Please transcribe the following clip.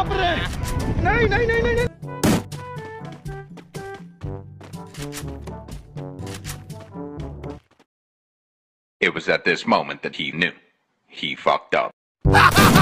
बाप रे! नहीं नहीं नहीं नहीं नहीं। It was at this moment that he knew. He fucked up.